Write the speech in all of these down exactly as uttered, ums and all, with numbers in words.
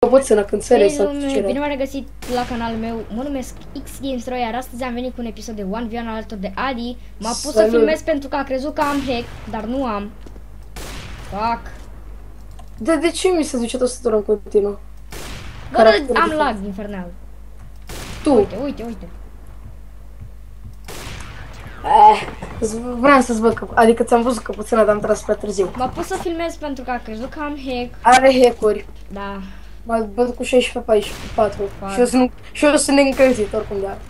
căpățână când se Hei să lume, bine m-am regăsit la canalul meu, mă numesc X Games Roy, iar astăzi am venit cu un episod de unu v unu alături de Adi. M-a pus să filmez pentru că a crezut că am hack, dar nu am. Fuck. De, de ce mi se duce tastatura în continuu? Bă, am lag infernal. Tu. Uite, uite, uite. Eh, vreau să-ți văd, că, adică ți-am văzut căpățâna, dar am tras prea târziu. M-a pus să filmez pentru că a crezut că am hack. Are hack-uri. Da. M-a bătut cu șaisprezece pe paisprezece, patru. Și eu sunt, și eu sunt neîncălzit, oricum de -ar.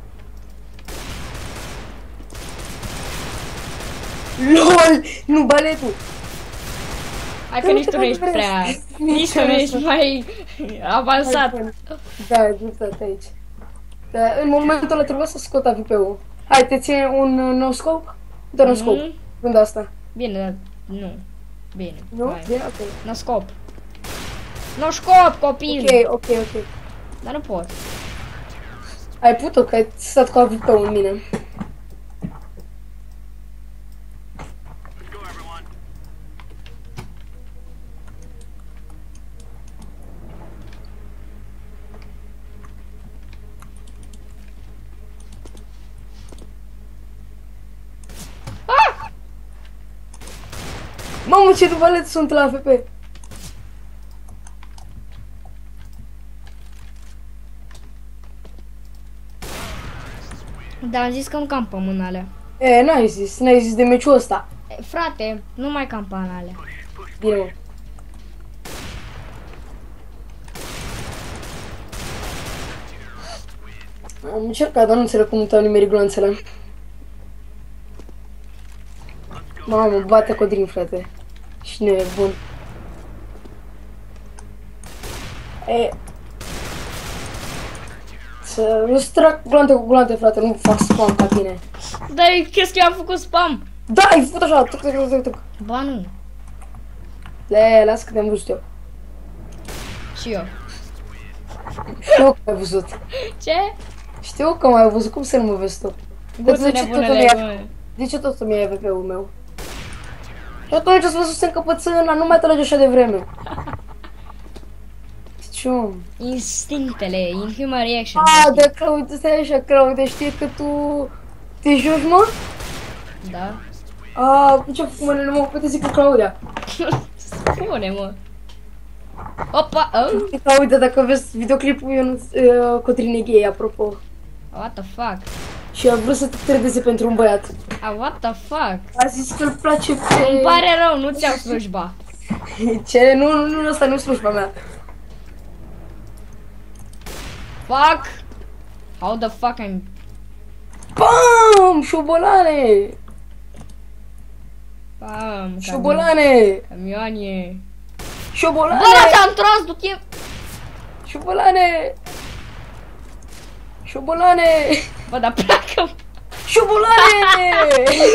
LOL! Nu baletul! Hai că nici tu nu ești prea... Nici tu nu ești mai avansat. Da, ai dreptate aici. Dar în momentul ăla trebuie să scot A V P-ul. Hai, te ține un no scope? Doar un scope. Când asta? Bine, dar nu. Bine. Nu? Bine, ok. No scop. No scop, copil! Ok, ok, ok. Dar nu pot. Ai putut că ai stat cu A V P-ul în mine. Mamă, ce duvalet sunt la A V P! Dar am zis că nu campăm în alea. E, n-ai zis, n-ai zis de meciul ăsta. E, frate, nu mai campa în alea. Bine, mă. Am încercat, dar nu înțeleg cum te-au nimerit gloanțele. Mamă, bate Codrin, frate. Și nu e bun. E... Să nu trag glante cu glante, frate, nu fac spam ca tine. Dar crezi că eu am făcut spam? Da, ai făcut așa, tuc, tuc, tuc, tuc, tuc. Ba nu. Le, las că te-am văzut eu. Și eu. Știu că ai văzut. Ce? Știu că m-ai văzut, cum să nu mă vezi tu? Guță nebunele, mă. De ce tot îmi iei A V P-ul meu? Și atunci îți văzut să încăpățâna, nu mai trage așa de vreme. Ce-om? Instinctele, inhuman reaction. Ah, de Claude, stai așa, Claude, știi că tu te joci, mă? Da. Ah, ce făcut, mă, nu mă poate zic cu Claudia. Spune, mă. Opa, oh. Știi, Claudia, dacă vezi videoclipul, eu nu, uh, Codrin e gay, apropo. What the fuck? Și a vrut să te trădeze pentru un băiat. Ah, what the fuck? A zis că îl place pe... Îmi pare rău, nu ți-au slujba. Ce? Nu, nu, nu, ăsta nu-i slujba mea. Fuck! How the fuck I'm... Bam! Șobolane! Bam! Șobolane! Camioane! Șobolane! Bă, te-am tras, du-te! Șobolane! Șobolane! Bă, dar pleacă! Șobolane!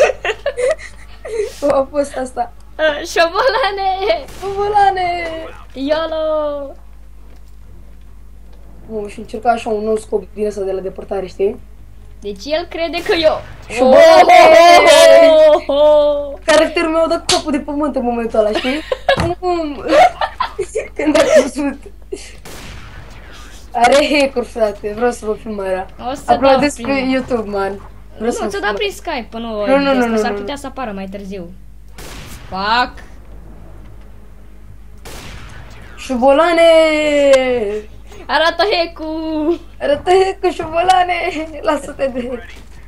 O, a fost asta. Șobolane! Șobolane! YOLO! Mă, și încerca așa un nou scop din ăsta de la depărtare, știi? Deci el crede că eu... Șobolane! Oh, oh, oh. Caracterul meu dă capul de pământ în momentul ăla, știi? Când a văzut. Are hack-uri, frate, vreau să vă filmarea. O să dau Uploadez pe prin... YouTube, man. Nu, ți-o dau prin Skype până Nu, nu, nu, nu, s-ar nu. putea să apară mai târziu. Fuck! Șobolane! Arată hack-ul! Arată hack-ul, șobolane! Lasă-te de hack.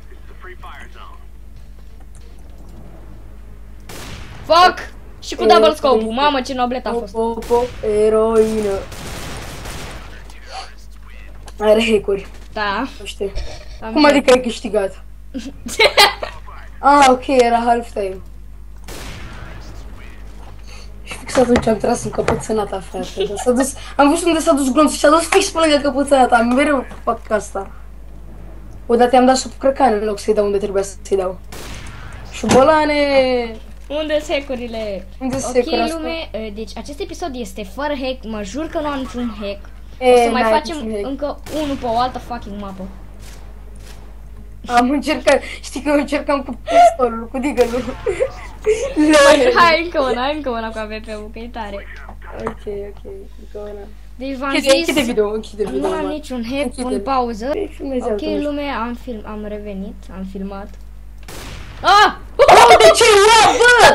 Fuck! Și cu double scope-ul, mamă ce noblet a fost. Pop, pop, eroină. Are hack-uri, Da. nu știu. Am Cum adică ai câștigat? Ah, ok, era half-time. Și fix atunci am tras în căpățâna ta, frate. S-a dus, am văzut unde s-a dus glonțul și s-a dus fix pe lângă căpățâna ta. Mereu fac asta. Odată i-am dat sub crăcan în loc să-i dau unde trebuia să-i dau. Șobolane! Unde-s hack-urile? Unde-s Ok, hack-uri astea? lume, deci acest episod este fără hack, mă jur că nu am niciun hack. E, O să mai n-ai facem niciun hack. încă unul pe o altă fucking mapă. Am încercat, știi că eu încercam cu pistolul, cu digălul. Hai încă una, încă una cu A V P-ul, că e tare. Ok, ok, încă una. Deci v-am Închide, zis, închide video, închide video. nu am man. niciun hack, Închide-l. pun pauză. Ei, filmezi Ok, altul, nu știu. lume, am film, am revenit, am filmat. Ah! Oh, de ce? Ia, bă!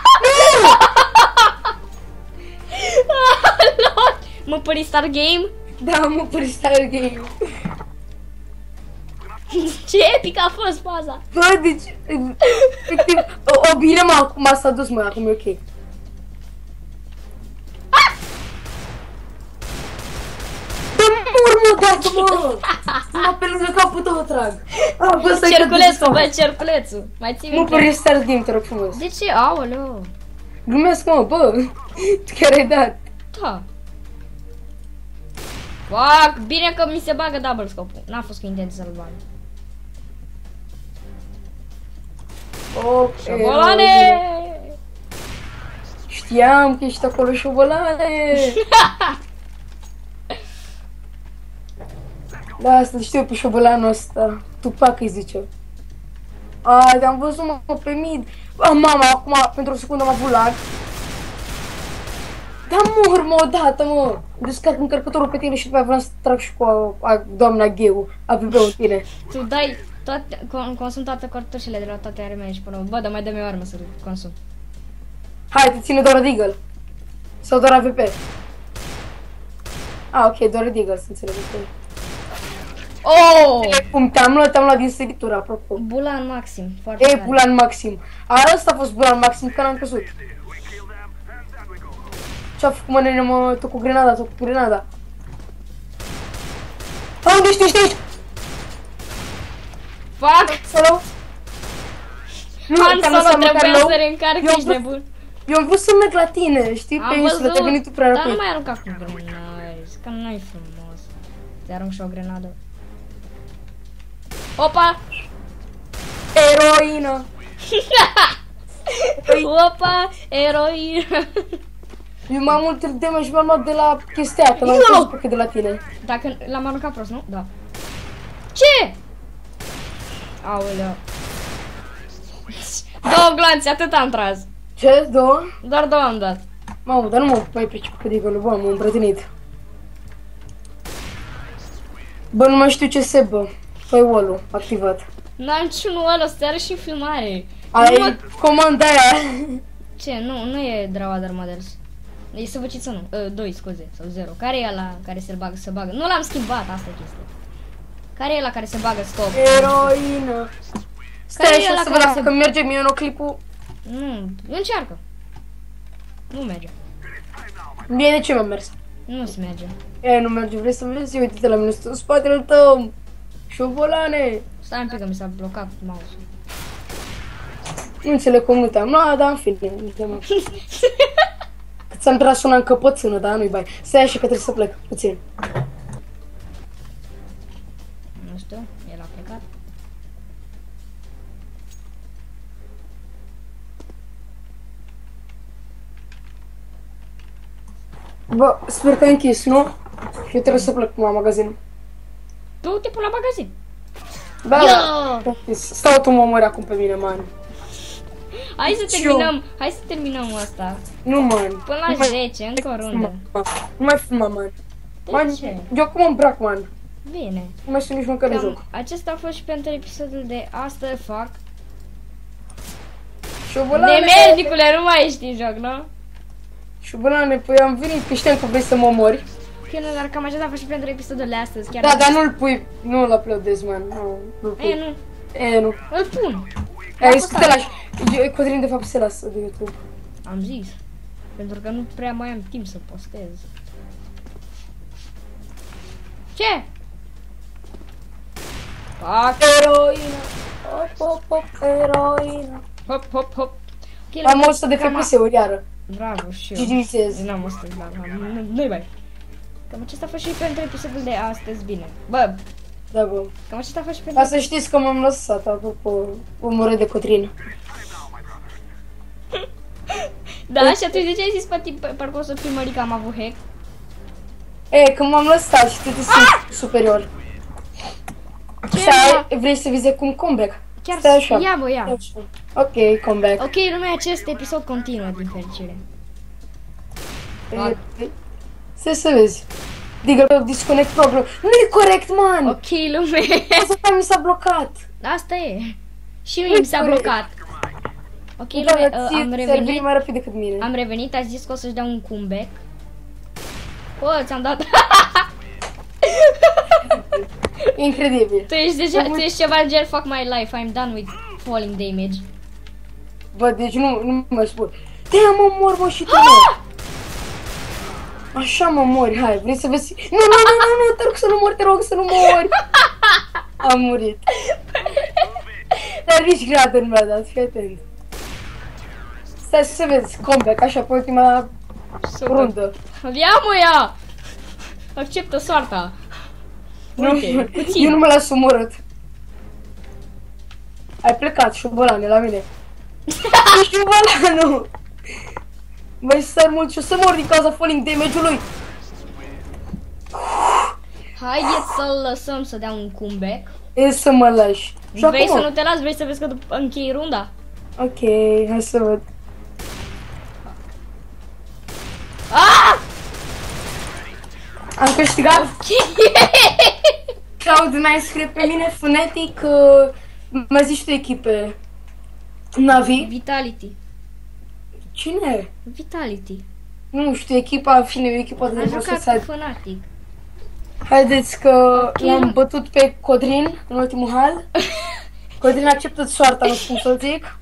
Lol! Mă pări Star Game? Da, mă pări Star Game. Ce epic a fost faza! Bă, deci, efectiv, o, o bine mă, acum s-a dus, mă, acum e ok. Mă, gata, mă! Mă, pe lângă capul tău trag. Ah, bă, stai că Cerculețul, te bă, cerculețul! Mai ții Mă minte? pări Star Game, te rog frumos. De ce? Aoleu! Glumesc, mă, bă, chiar ai dat. Da. Fac, bine că mi se bagă double scope-ul. N-a fost cu intenție să-l bag. Ok. Șobolane! Știam că ești acolo, șobolane. Da, asta știu pe șobolanul ăsta. Tupac îi zice. Ai, te-am văzut, mă, pe mid. A, mama, acum, pentru o secundă am avut lag. Da, mor, mă, odată, mă. Descarc încărcătorul pe tine și după aia vreau să trag și cu a, a, doamna Gheu, A P B-ul în tine. Tu dai toate, con, consum toate cartușele de la toate armele și până, bă, dar mai dă-mi o armă să consum. Hai, te ține doar Deagle. Sau doar A V P. Ah, ok, doar Deagle, să înțeleg. Okay. Oh! Cum te-am luat, te-am luat din săritură, apropo. Bulan maxim, foarte E, tare. Bulan Maxim. A, ăsta a fost Bulan Maxim, că n-am căzut. Ce-a făcut, mă, nene, mă, tu cu grenada, tu cu grenada. A, unde ești, ești aici? Fac! Solo? Nu, Han te-am Solo lăsat măcar trebuia low. să reîncarc, Eu am ești vrut- nebun. Eu am vrut să merg la tine, știi, pe Am insulă, te-ai văzut, venit tu prea dar nu rapid. mai arunca cu grenade, că nu-i frumos. Te arunc și o grenadă. Opa! Eroină! Opa! Eroină! Eu mai mult damage mi-am luat de la chestia, că l-am Yo! văzut pe de la tine. Dacă l-am aruncat prost, nu? Da. Ce? Aoleu. Două glanțe, atât am tras. Ce? Două? Doar două am dat. Mamă, dar nu mă mai pricep cu Deagle-ul, bă, m-am îmbrătinit. Bă, nu mai știu ce se, bă. Fă-i wall-ul activat. N-am niciunul ăla, să te arăt și în filmare. Nu Ai mă- comanda aia. Ce? Nu, nu e Drawadar Models. E Săvăciță unu, uh, doi, scuze, sau zero. Care e ăla care se bagă, se bagă? Nu l-am schimbat, asta e chestia. Care e ăla care se bagă stop? Eroină. Stai Care e așa ăla să care văd se- dacă merge mie în clipul. Nu, încearcă. Nu merge. Mie de ce mi-a mers? Nu se merge. E, nu merge, vrei să vezi? Uite-te la mine, sunt în spatele tău. Șobolane. Stai un pic că mi s-a blocat mouse-ul. Nu înțeleg cum nu te-am luat, dar în fine. uite, mă. Că ți-am tras una în căpățână, dar nu-i bai. Stai așa că trebuie să plec puțin. Nu știu, el a plecat. Bă, sper că ai închis, nu? Și eu trebuie să plec la magazin. Tu te pun la magazin. Da, Yo! da. ai închis. Stau tu mă omori acum pe mine, man. Hai să Ce? terminăm, hai să terminăm asta. Nu, man. Până la Nu mai- zece, încă o rundă. Nu mai filma, man. Man, De ce? eu acum îmbrac, man. Bine. Nu mai știu nici măcar de Cam, joc. acesta a fost și pentru episodul de astăzi, fac. Șobolane. Nemerdicule, nu mai ești în joc, nu? Șobolane, păi am venit, că știam că vrei să mă omori. Bine, dar cam acesta a fost și pentru episodul de astăzi, chiar. Da, dar nu-l pui, nu-l uploadezi, man. Nu, nu-l pui. E, nu. E, nu. Îl pun. Ai zis că te lași. Eu- Codrin, de fapt, se lasă de YouTube. Am zis. Pentru că nu prea mai am timp să postez. Ce? Fac. Eroină. Hop, hop, hop, eroină. Hop, hop, hop. Ok, Am o sută de cam a- F P S-uri, iară. Bravo, și eu. G G vitez. N-am o sută, dar nu- nu-i mai. Cam acesta a fost și pentru episodul de astăzi, bine. Bă, Da, bă. cam acesta a fost și pentru... Ca să știți că m-am lăsat, apropo, omorât de Codrin. Da, și atunci de ce ai zis pe timp, pe parcursul filmării că am avut hack? E, că m-am lăsat și tu te simți superior. Ce, Stai, vrei să vizi cum comeback? Chiar Stai așa. ia, bă, ia. Așa. Ok, comeback. Ok, lumea, acest episod continuă, din fericire. E, Stai să vezi. Digga, disconnect problem. Nu-i corect, man! Ok, lume. Asta mi s-a blocat. Asta e. Și mie mi s-a blocat. Ok, lume, uh, am revenit. mai rapid decât mine. Am revenit, a zis că o să-și dea un comeback. Oh, ți-am dat. Incredibil. Tu ești deja, tu ești ceva în gen fuck my life, I'm done with falling damage. Bă, deci nu, nu mă spun. Te-am mă mor, bă, și tu, mă. Așa mă mori, hai, vrei să vezi? Nu, nu, nu, nu, nu, te rog să nu mori, te rog să nu mori. Am murit. Dar nici gradă nu mi-a dat, fii atent. Stai să vezi, comeback, așa, pe ultima rundă. Ia mă, ia! Acceptă soarta. Nu, Uite, puțin. eu nu mă las omorât. Ai plecat, șubolane, la mine. Șubolanul! Mai stai mult și o să mor din cauza falling damage-ului. Haideți să-l lăsăm să dea un comeback. E să mă lași. Și Vrei acum? să nu te las? Vrei să vezi că după închei runda? Ok, hai să văd. Ah! Am câștigat. Ok. Cloud mai scrie pe mine, Fnatic, uh, mai zici tu echipe. Navi? Vitality. Cine? Vitality. Nu știu, echipa, în fine, echipa de Am Negru jucat Society. cu Fnatic. Haideți că Ok. l-am bătut pe Codrin în ultimul hal. Codrin acceptă soarta, nu spun să zic.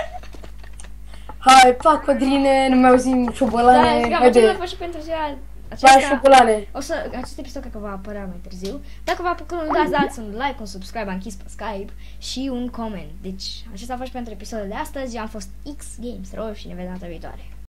Hai, pa, Codrine, nu mai auzim Da, șobolane, zic, am haide. făcut și pentru ziua Hai, aceasta. șobolane. O să, acest episod cred că va apărea mai târziu. Dacă v-a plăcut, nu dați, dați un like, un subscribe, am închis pe Skype și un comment. Deci, acesta a fost pentru episodul de astăzi. Eu am fost X Games Ro și ne vedem data viitoare.